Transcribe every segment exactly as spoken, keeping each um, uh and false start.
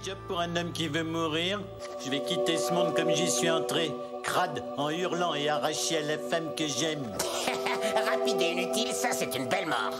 job pour un homme qui veut mourir. Je vais quitter ce monde comme j'y suis entré, crade, en hurlant et arraché à la femme que j'aime. Rapide et inutile, ça c'est une belle mort.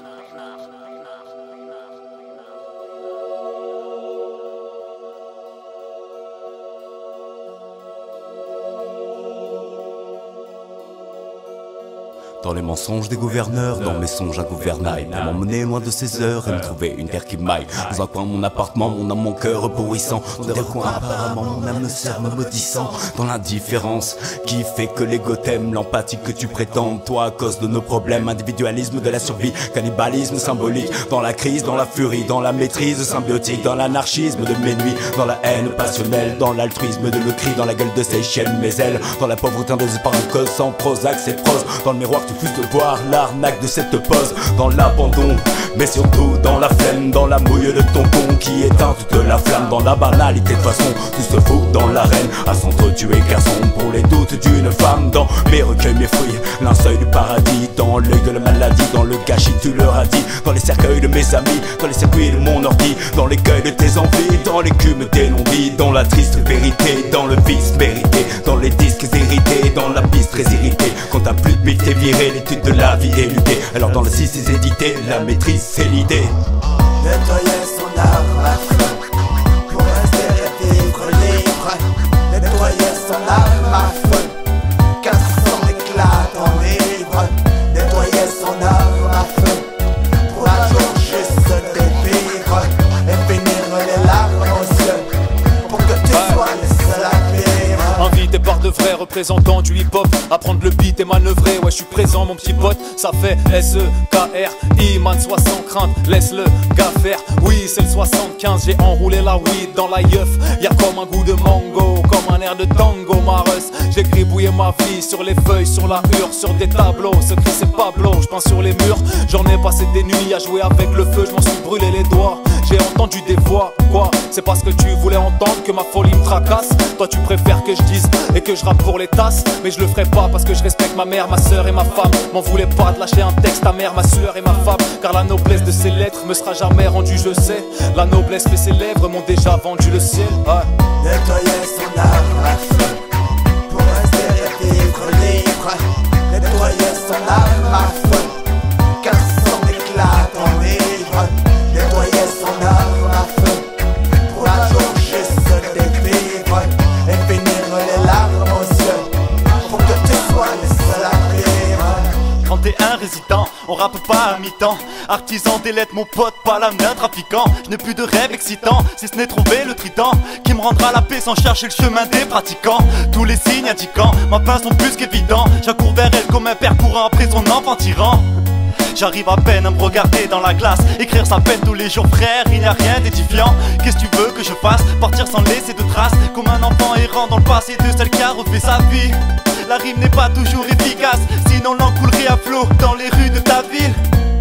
Dans les mensonges des gouverneurs, dans mes songes à gouvernail, pour m'emmener loin de ces heures et me trouver une terre qui m'aille. Dans un coin mon appartement, mon âme, mon cœur pourrissant. Dans des recoins apparemment, mon âme me sert, me maudissant. Dans l'indifférence qui fait que l'ego t'aime, l'empathie que tu prétends, toi à cause de nos problèmes. Individualisme de la survie, cannibalisme symbolique. Dans la crise, dans la furie, dans la maîtrise symbiotique, dans l'anarchisme de mes nuits, dans la haine passionnelle, dans l'altruisme de le cri, dans la gueule de ces chiennes, mes ailes, dans la pauvreté, en désespoir de cause, sans Prozac, c'est prose, dans le miroir tu plus de voir l'arnaque de cette pose, dans l'abandon, mais surtout dans la flemme, dans la mouille de ton con qui éteint toute la flamme, dans la banalité de façon, tout se fout dans l'arène, à s'entretuer garçon pour les doutes d'une femme, dans mes recueils, mes fruits, linceul du paradis, dans l'œil de la maladie, dans le gâchis tu leur as dit, dans les cercueils de mes amis, dans les circuits de mon ordi, dans l'écueil de tes envies, dans l'écume des non-dits, dans la triste vérité, dans le vice mérité, dans les disques hérités, dans la piste très irritée, quand t'as plus de bite t'es viré, l'étude de la vie est ludée. Alors dans le six c'est édité, la maîtrise c'est l'idée. Nettoyer son arme à feu pour rester et vivre libre. Nettoyer son arme à feu car son éclat en livre. Nettoyer son arme à feu pour un jour juste se dévivre et finir les larmes aux yeux pour que tu sois le seul à vivre. Invité par de vrais représentants du hip-hop, apprendre le beat et manœuvrer, ouais je suis présent mon petit pote, ça fait S E K R I, man sois sans crainte, laisse le gars faire, oui c'est le soixante-quinze, j'ai enroulé la weed dans la yeuf, y'a comme un goût de mango, comme un air de tango, ma russe, j'ai gribouillé ma vie sur les feuilles, sur la hure, sur des tableaux, ce cri c'est Pablo, je peins sur les murs, j'en ai passé des nuits à jouer avec le feu, je m'en suis brûlé les doigts, j'ai entendu des voix, quoi, c'est parce que tu voulais entendre que ma folie me tracasse, toi tu préfères que je dise et que je rappe pour les tasses, mais je le ferai pas parce que je respecte ma mère, ma soeur et ma femme. M'en voulais pas de lâcher un texte à mère, ma sueur et ma femme, car la noblesse de ces lettres me sera jamais rendue, je sais. La noblesse fait ses lèvres m'ont déjà vendu le ciel. Ouais. Nettoyer son arme à feu pour rester et vivre libre. Nettoyer son arme à feu car son éclat en livre. Nettoyer son arme à feu pour un jour juste se dévivre et finir les larmes aux yeux pour que tu sois le seul à vivre. trente et un résident, on rappe pas à mi-temps. Artisan des lettres, mon pote, pas la main trafiquant. Je n'ai plus de rêve excitant, si ce n'est trouver le trident qui me rendra la paix sans chercher le chemin des pratiquants. Tous les signes indiquant, ma fin sont plus qu'évidents. J'accours vers elle comme un père courant après son enfant tyran. J'arrive à peine à me regarder dans la glace. Écrire sa peine tous les jours frère, il n'y a rien d'édifiant. Qu'est-ce que tu veux que je fasse? Partir sans laisser de traces, comme un enfant errant dans le passé de celle qui a refait sa vie. La rime n'est pas toujours efficace, sinon l'en coulerait à flot dans les rues de ta ville.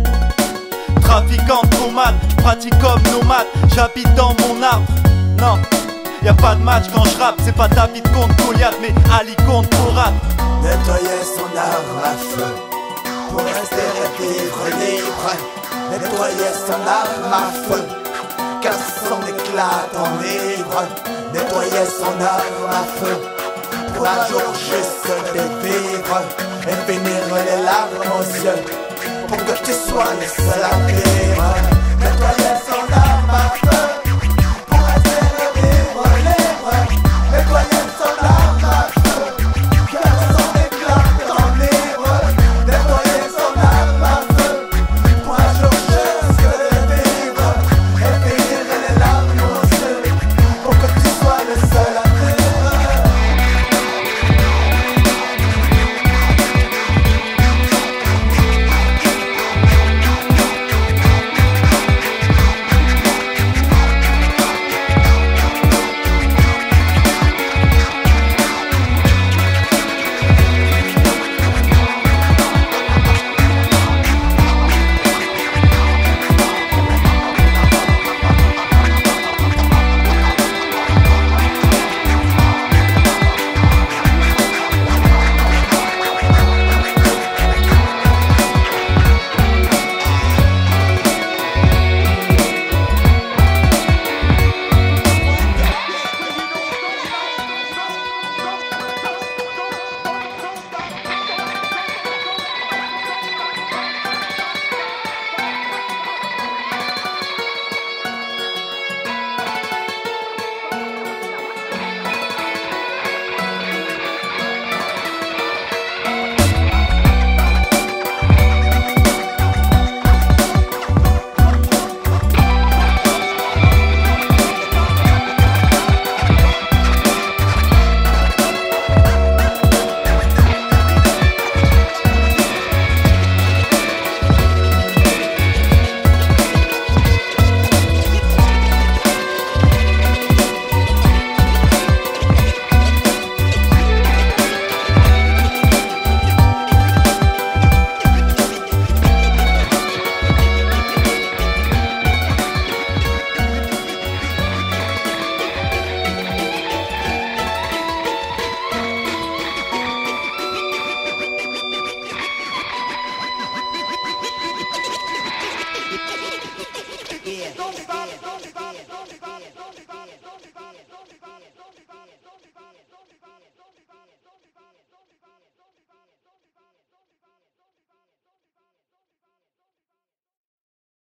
Trafiquant trop mal, pratique comme nomade, j'habite dans mon arbre. Non, y a pas de match quand je rappe, c'est pas David contre Goliath, mais Ali contre Korat. Nettoyer son arme à feu pour rester et vivre libre. Nettoyer son arme à feu car son éclat en livre. Nettoyer son arme à feu pour un jour juste se dévivre et finir les larmes aux yeux pour que tu sois le seul à vivre. Nettoyer son arme à feu pour rester et vivre libre. Nettoyer son arme à feu car son éclat en livre. Nettoyer son arme à feu pour un jour juste se vivre et finir les larmes aux yeux pour que tu sois le seul à vivre. Don't stop.